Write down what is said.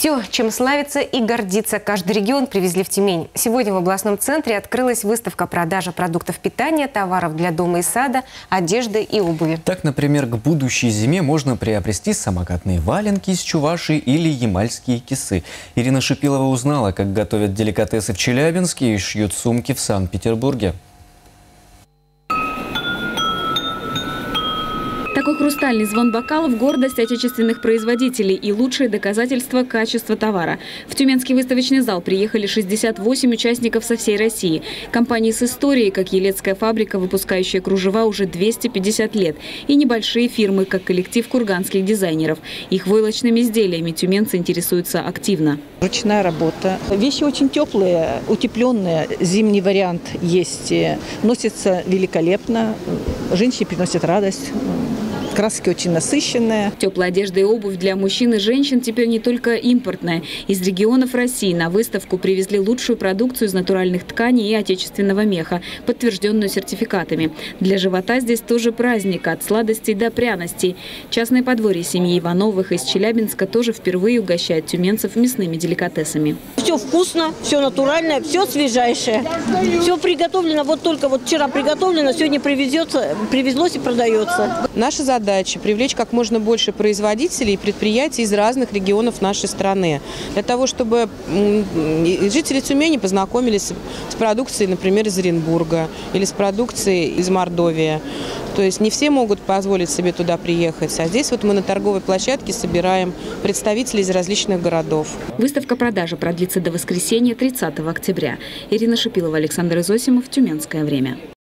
Все, чем славится и гордится каждый регион, привезли в Тюмень. Сегодня в областном центре открылась выставка продажи продуктов питания, товаров для дома и сада, одежды и обуви. Так, например, к будущей зиме можно приобрести самокатные валенки из Чувашии или ямальские кисы. Ирина Шипилова узнала, как готовят деликатесы в Челябинске и шьют сумки в Санкт-Петербурге. Такой хрустальный звон бокалов – гордость отечественных производителей и лучшее доказательство качества товара. В Тюменский выставочный зал приехали 68 участников со всей России. Компании с историей, как Елецкая фабрика, выпускающая кружева уже 250 лет. И небольшие фирмы, как коллектив курганских дизайнеров. Их войлочными изделиями тюменцы интересуются активно. Ручная работа. Вещи очень теплые, утепленные. Зимний вариант есть. Носится великолепно. Женщине приносит радость. Краски очень насыщенные. Теплая одежда и обувь для мужчин и женщин теперь не только импортная. Из регионов России на выставку привезли лучшую продукцию из натуральных тканей и отечественного меха, подтвержденную сертификатами. Для живота здесь тоже праздник, от сладостей до пряностей. Частное подворье семьи Ивановых из Челябинска тоже впервые угощает тюменцев мясными деликатесами. Все вкусно, все натуральное, все свежайшее. Все приготовлено, вот только вот вчера приготовлено, сегодня привезлось и продается. Наша задача – привлечь как можно больше производителей и предприятий из разных регионов нашей страны. Для того, чтобы жители Тюмени познакомились с продукцией, например, из Оренбурга или с продукцией из Мордовии. То есть не все могут позволить себе туда приехать. А здесь вот мы на торговой площадке собираем представителей из различных городов. Выставка-продажа продлится до воскресенья, 30 октября. Ирина Шипилова, Александр Изосимов, Тюменское время.